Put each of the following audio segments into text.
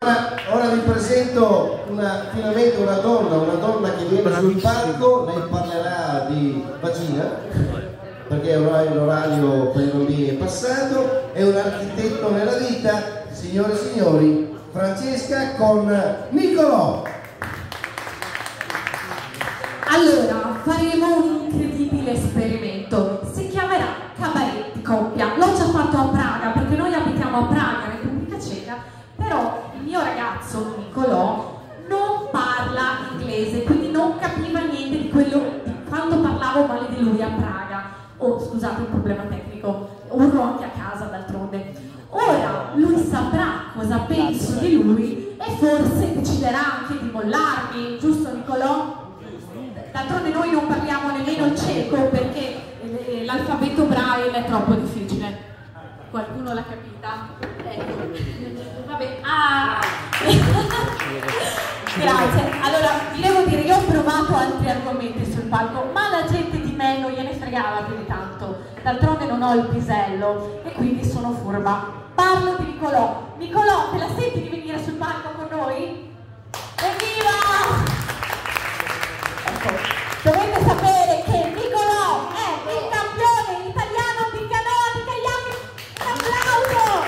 Ora vi presento finalmente una donna che viene sul palco, lei parlerà di vagina, perché ormai l'orario per i bambini è passato, è un architetto nella vita, signore e signori, Francesca con Nicolò. Allora, faremo un incredibile esperimento, si chiamerà Cabaret di coppia. L'ho già fatto a Praga, perché noi abitiamo a Praga, Repubblica Ceca, però il mio ragazzo, Nicolò, non parla inglese, quindi non capiva niente di quello di quando parlavo male di lui a Praga. Oh, scusate un problema tecnico, urlo anche a casa d'altronde. Ora lui saprà cosa penso di lui e forse deciderà anche di mollarmi, giusto Nicolò? D'altronde noi non parliamo nemmeno il ceco perché l'alfabeto braille è troppo difficile. Qualcuno l'ha capita? Ecco. Vabbè, grazie. Allora, vi devo dire, io ho provato altri argomenti sul palco, ma la gente di me non gliene fregava più di tanto. D'altronde non ho il pisello e quindi sono furba. Parlo di Nicolò. Nicolò, te la senti di venire sul palco con noi? Evviva! Ecco. Dovete sapere che Nicolò è il campione italiano di canoa di kayak. Un applauso!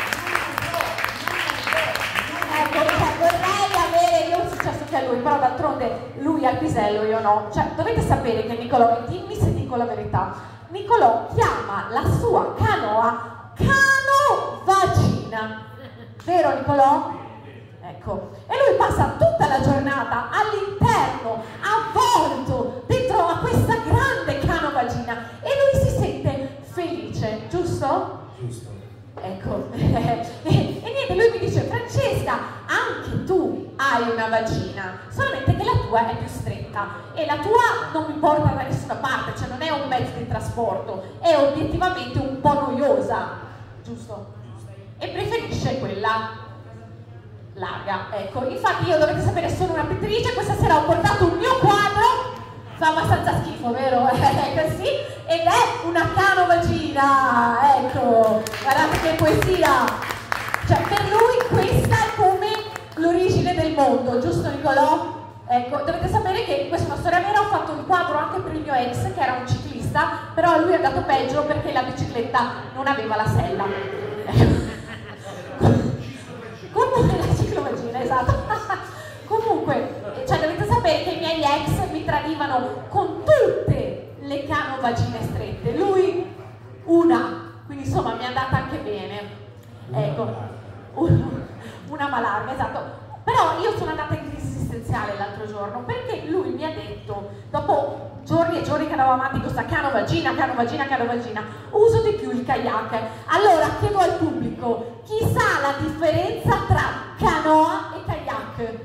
Ecco, vorrei avere io un successo che a lui, però d'altronde lui ha il pisello, io no. Cioè, dovete sapere che Nicolò, e dimmi se dico la verità, Nicolò chiama la sua canoa canovagina. Vero Nicolò? Ecco, e lui passa tutta la giornata all'interno, avvolto dentro a questa grande canovagina e lui si sente felice, giusto? Giusto. Ecco, e niente, lui mi dice: Francesca, anche tu hai una vagina, solamente che la tua è più stretta e la tua non mi porta da nessuna parte, cioè non è un mezzo di trasporto, è obiettivamente un po' noiosa, giusto? E preferisce quella larga, ecco. Infatti io, dovete sapere, sono una pittrice, questa sera ho portato un mio quadro, fa abbastanza schifo, vero? Sì, ed è una canovagina, ecco, guardate che poesia, cioè per lui questa è come l'origine del mondo, giusto Nicolò? Ecco, dovete sapere che questa è una storia vera, ho fatto un quadro anche per il mio ex che era un ciclista, però a lui è andato peggio perché la bicicletta non aveva la sella. Comunque la ciclovagina, esatto. Comunque, cioè dovete sapere che i miei ex mi tradivano con tutte le canovagine strette, lui una, quindi insomma mi è andata anche bene. Ecco, una malarga, esatto. Però io sono andata in crisi esistenziale l'altro giorno perché lui mi ha detto, dopo giorni e giorni che andavo avanti con questa canovagina, uso di più il kayak. Allora chiedo al pubblico, chi sa la differenza tra canoa e kayak?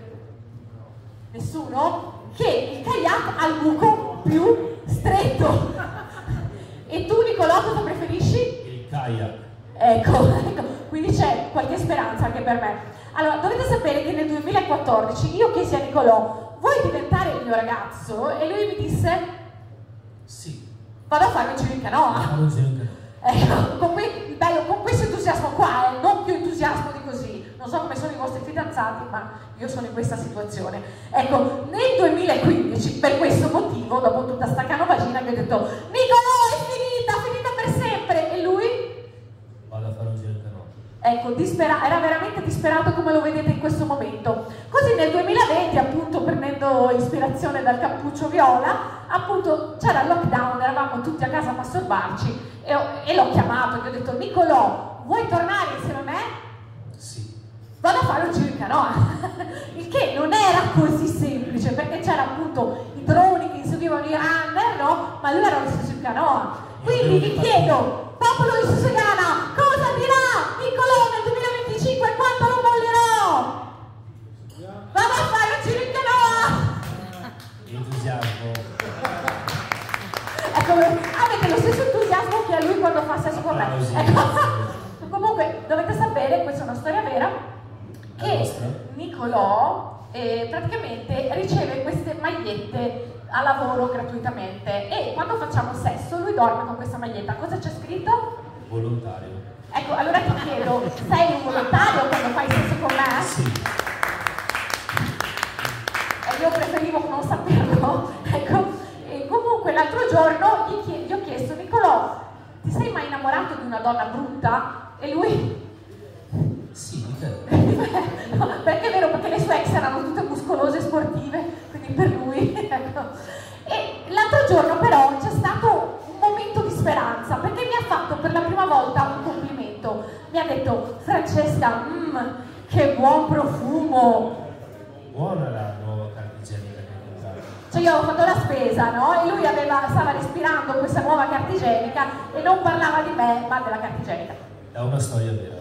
Nessuno? Che il kayak ha il buco più stretto. E tu Nicolò cosa preferisci? Il kayak. Ecco, quindi c'è qualche speranza anche per me. Allora, dovete sapere che nel 2014 io chiesi a Nicolò: vuoi diventare il mio ragazzo? E lui mi disse: sì. Vado a fare un giro in canoa. Ecco, con questo entusiasmo qua, non più entusiasmo di così. Non so come sono i vostri fidanzati, ma io sono in questa situazione. Ecco, nel 2015, per questo motivo, dopo tutta sta canovagina, mi ho detto: Nicolò, è finita per sempre! E lui? Vado a fare un giro in canoa. Ecco, era veramente disperato come lo vedete in questo momento. Così nel 2020, appunto, prendendo ispirazione dal cappuccio viola, appunto c'era il lockdown, eravamo tutti a casa a masturbarci e l'ho chiamato e gli ho detto: Nicolò, vuoi tornare insieme a me? Sì. Vado a fare un giro in canoa. Il che non era così semplice, perché c'era appunto i droni che inseguivano i runner, no? Ma lui era stesso in canoa. Quindi vi chiedo, popolo di Susegana, cosa dirà Nicolò nel 2025 quando lo mollerò? Vado a fare un giro in canoa! Entusiasmo. Ecco, avete lo stesso entusiasmo che ha lui quando fa sesso con me. Ecco. Comunque, dovete sapere, questa è una storia vera, che Nicolò praticamente riceve queste magliette a lavoro gratuitamente e quando facciamo sesso lui dorme con questa maglietta. Cosa c'è scritto? Volontario. Ecco, allora ti chiedo, sei un volontario quando fai sesso con me? Sì. Io preferivo non saperlo, ecco. E comunque l'altro giorno gli ho chiesto, Nicolò, ti sei mai innamorato di una donna brutta? E lui... Sì, di te. No, perché è vero, perché le sue ex erano tutte muscolose e sportive, quindi per lui, ecco. E l'altro giorno però c'è stato un momento di speranza, perché mi ha fatto per la prima volta un complimento. Mi ha detto, Francesca, che buon profumo! Buona la nuova carta igienica che hai usato. Cioè io ho fatto la spesa, no? E lui stava respirando questa nuova carta igienica e non parlava di me, ma della carta igienica. È una storia vera.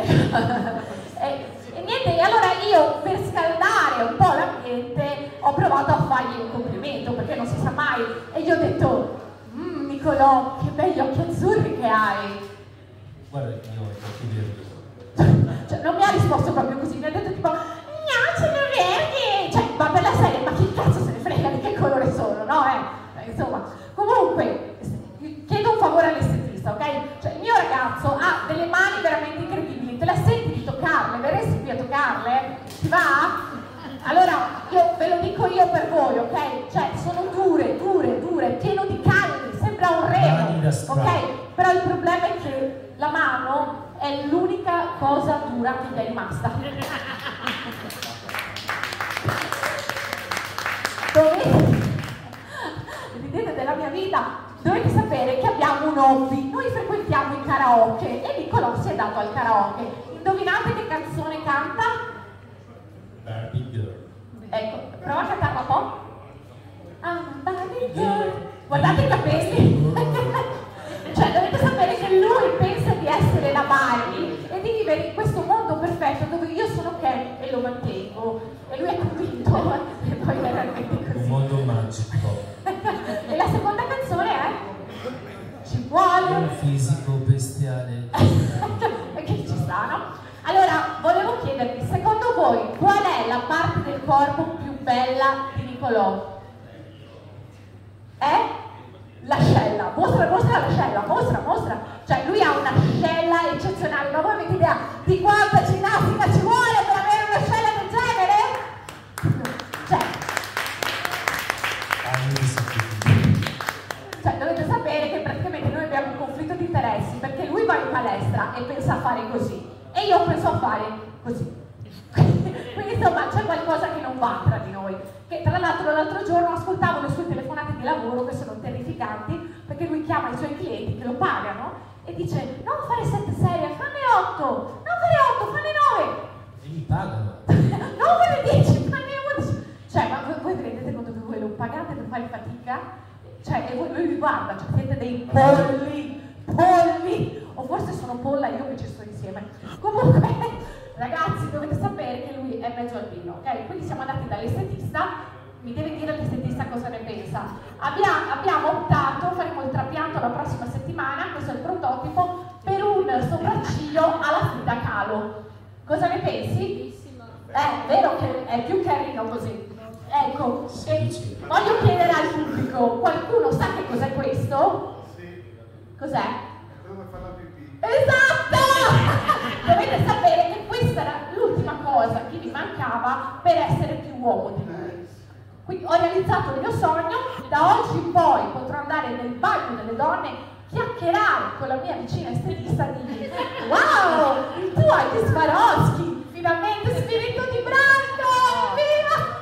E niente, e allora io per scaldare un po' l'ambiente ho provato a fargli un complimento, perché non si sa mai. E gli ho detto, Nicolò, che begli occhi azzurri che hai. Guarda che io ho gli occhi verdi. Cioè, non mi ha risposto proprio così, mi ha detto tipo, no, sono verdi! Cioè, ma per la serie, ma chi cazzo se ne frega di che colore sono, no? Insomma, comunque, chiedo un favore all'estetista, ok? Cioè, il mio ragazzo ha delle mani veramente incredibili, te la senti di toccarle? Verresti qui a toccarle? Ti va? Allora, ve lo dico io per voi, ok? Cioè, sono dure, pieno di calli, sembra un remo, ok? Però il problema è che la mano è l'unica cosa dura che gli è rimasta. Vedete della mia vita, dovete sapere che abbiamo un hobby. Noi frequentiamo il karaoke e Nicolò si è dato al karaoke. Indovinate che canzone canta? Barbie Girl. Ecco, prova a cantarla un po'. I'm a Barbie girl. Guardate i capelli. Cioè, dovete sapere che lui pensa di essere la Barbie e di vivere in questo mondo perfetto dove io sono Ken e lo mantengo. E lui è convinto, e poi è veramente così. Un mondo magico. E la seconda canzone è Ci vuole Un fisico bestiale. e che ci sta, no? Allora, volevo chiedervi, secondo voi qual è la parte del corpo più bella di Nicolò? È l'ascella. Mostra l'ascella, mostra. Cioè, lui ha un'ascella eccezionale, ma voi avete idea di quanta ginnastica ci vuole per avere un'ascella del genere? Cioè, dovete sapere che praticamente noi abbiamo un conflitto di interessi, perché lui va in palestra e pensa a fare così, e io penso a fare così. Quindi insomma c'è qualcosa che non va tra di noi. Che tra l'altro l'altro giorno ascoltavo le sue telefonate di lavoro che sono terrificanti, perché lui chiama i suoi clienti che lo pagano e dice non fare 7 serie, fanne 8, non fare 8, fanne 9. E mi pagano. Non fare 10, fanne 11. Cioè, ma voi vi rendete conto che voi lo pagate per fare fatica? Cioè, e lui vi guarda, cioè siete dei polli, o forse sono polla io che ci sto insieme. Comunque, ragazzi, dovete sapere che lui è mezzo albino, ok? Quindi siamo andati dall'estetista, mi deve dire l'estetista cosa ne pensa. Abbiamo optato, faremo il trapianto la prossima settimana, questo è il prototipo, per un sopracciglio alla Frida Kahlo. Cosa ne pensi? Vero che è più carino così. Ecco, e voglio chiedere al pubblico, qualcuno sa che cos'è questo? Sì. Cos'è? Dove fa la pipì? Esatto! Dovete sapere che questa era l'ultima cosa che mi mancava per essere più uomo di lui. Quindi ho realizzato il mio sogno, da oggi in poi potrò andare nel bagno delle donne, chiacchierare con la mia vicina estetista e dirgli wow, il tuo è di Swarovski, finalmente spirito di branco, viva!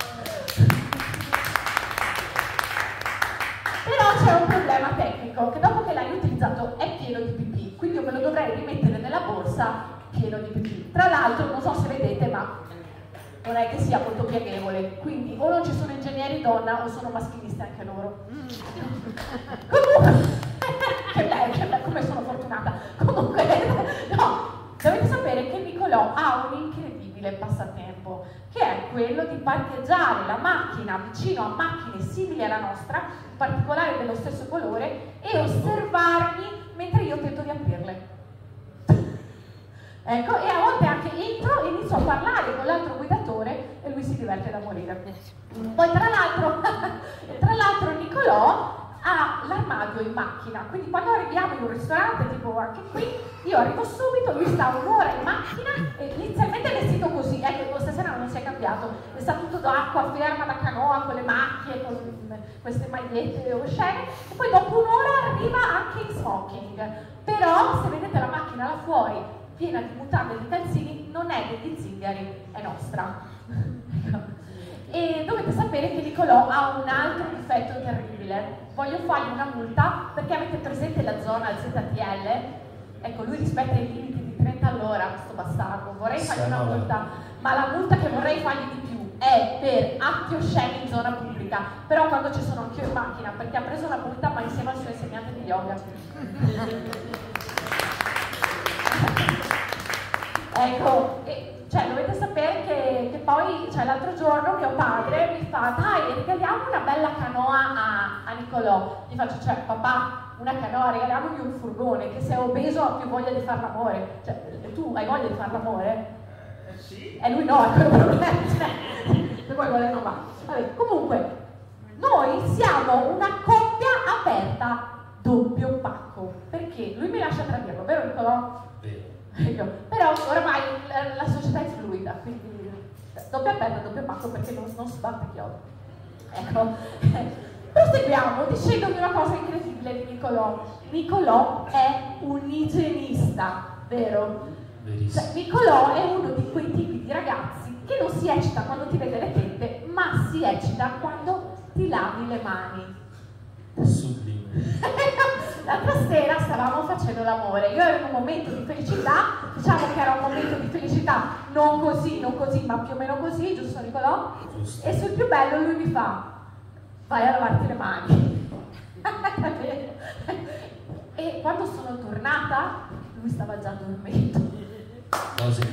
Però c'è un problema tecnico, che dopo che l'hai utilizzato è pieno di pipì, quindi io me lo dovrei rimettere nella borsa pieno di pipì. Tra l'altro, non so se vedete, ma non è che sia molto piacevole, quindi o non ci sono ingegneri donna o sono maschilisti anche loro. Comunque, che bello, come sono fortunata. Comunque, no, dovete sapere che Nicolò ha un incredibile passatempo, che è quello di parcheggiare la macchina vicino a macchine simili alla nostra, in particolare dello stesso colore, e osservarmi mentre io tento di aprirle. Ecco, e a volte anche entro e inizio a parlare con l'altro guidatore e lui si diverte da morire. Poi tra l'altro Nicolò ha l'armadio in macchina, quindi quando arriviamo in un ristorante, tipo anche qui, io arrivo subito, lui sta un'ora in macchina e inizialmente è vestito così, ecco, stasera non si è cambiato, è stato tutto d'acqua ferma da canoa con le macchie, con queste magliette oscene, e poi dopo un'ora arriva anche in smoking. Però se vedete la macchina là fuori piena di mutande e di calzini, non è degli zingari, è nostra. E dovete sapere che Nicolò ha un altro difetto terribile. Voglio fargli una multa perché avete presente la zona al ZTL? Ecco, lui rispetta i limiti di 30 all'ora, questo bastardo. Vorrei fargli una multa, ma la multa che vorrei fargli di più è per atti osceni in zona pubblica. Però quando ci sono anch'io in macchina, perché ha preso la multa ma insieme al suo insegnante di yoga. Ecco, cioè dovete sapere che poi, cioè l'altro giorno mio padre mi fa: dai, regaliamo una bella canoa a Nicolò. Gli faccio: cioè papà, una canoa, regaliamogli un furgone, che se è obeso ha più voglia di far l'amore. Cioè, tu hai voglia di far l'amore? Sì. E lui no, è quello problema. Se poi vuole non va. Vabbè, comunque, noi siamo una coppia aperta doppio pacco. Perché lui mi lascia tradirlo, vero Nicolò? Vero. Però ormai la società è fluida, quindi doppia aperta, doppio pacco, perché non si batte chiodo. Ecco, proseguiamo dicendovi una cosa incredibile di Nicolò. Nicolò è un igienista, vero? Verissimo. Cioè, Nicolò è uno di quei tipi di ragazzi che non si eccita quando ti vede le tette, ma si eccita quando ti lavi le mani. Sublime. L'altra sera stavamo facendo l'amore, io ero in un momento di felicità, diciamo che era un momento di felicità non così, ma più o meno così, giusto Nicolò? Giusto. E sul più bello lui mi fa: vai a lavarti le mani. E quando sono tornata, lui stava già dormendo. Così.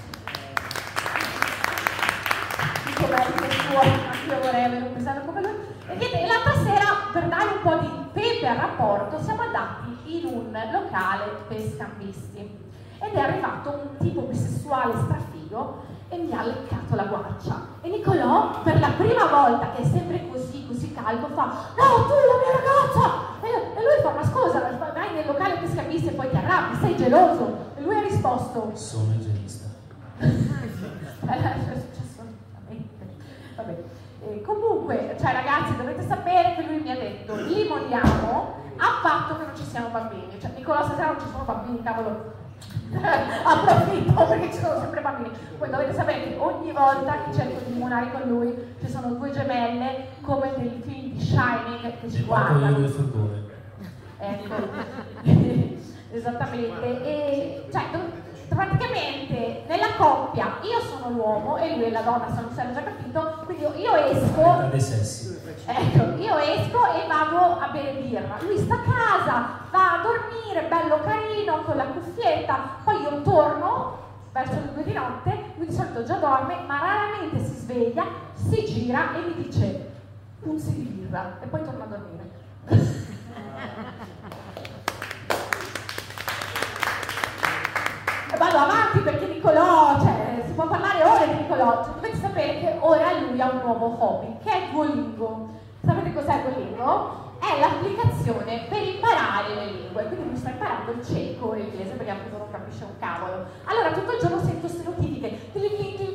Tutto bello suo, anche io vorrei avere un pesano come lui. E niente, l'altra sera, per dare un po' di pepe al rapporto, siamo andati in un locale per scambisti. Ed è arrivato un tipo bisessuale strafigo e mi ha leccato la guancia. E Nicolò, per la prima volta, che è sempre così calmo, fa: no, tu la mia ragazza! E lui fa: ma scusa, vai nel locale per scambisti e poi ti arrabbi, sei geloso? E lui ha risposto: Sono igienista. è successo veramente. Vabbè. Comunque, cioè ragazzi, dovete sapere che lui mi ha detto: limoniamo a patto che non ci siano bambini. Cioè, Nicolò, stasera non ci sono bambini, cavolo. Approfitto perché ci sono sempre bambini. Poi dovete sapere che ogni volta che cerco di limonare con lui ci sono due gemelle come nel film di Shining che ci guardano. del furgone. Ecco. Esattamente. E cioè, praticamente nella coppia io sono l'uomo e lui è la donna, se non si è già capito, quindi io esco. Dei sessi. Ecco, io esco e vado a bere birra. Lui sta a casa, va a dormire, bello carino, con la cuffietta, poi io torno verso le 2 di notte, lui di solito già dorme, ma raramente si sveglia, si gira e mi dice: puzzi di birra, e poi torna a dormire. E vado avanti perché Nicolò, cioè, si può parlare ore di Nicolò. Cioè, dovete sapere che ora lui ha un nuovo hobby, che è Duolingo. Sapete cos'è Duolingo? È l'applicazione per imparare le lingue. Quindi lui sta imparando il ceco e l'inglese perché appunto non capisce un cavolo. Allora tutto il giorno sento queste notifiche che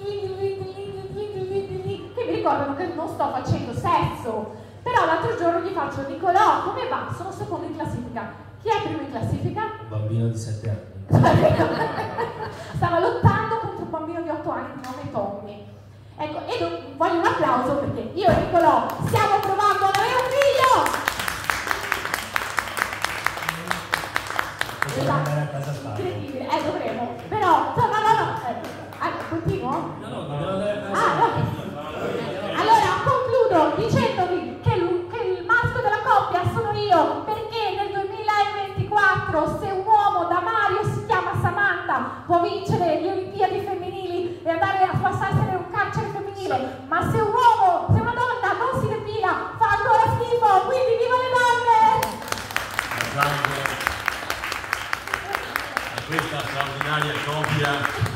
mi ricordano che non sto facendo sesso. Però l'altro giorno gli faccio: Nicolò, come va? Sono secondo in classifica. Chi è primo in classifica? Un bambino di 7 anni. Stava lottando contro un bambino di 8 anni di nome Tommy. Ecco, e voglio un applauso perché io e Nicolò stiamo provando ad avere un figlio! Possiamo andare a casa a Incredibile, dovremo. Però, no. Continuo? No, dobbiamo andare a casa. Allora, concludo dicendovi che il maschio della coppia sono io, perché nel 2024 se un uomo da Mario si chiama Samantha può vincere le Olimpiadi femminili e andare a passarsene in un carcere femminile, ma se una donna non si depila fa ancora schifo, quindi viva le donne! A questa straordinaria coppia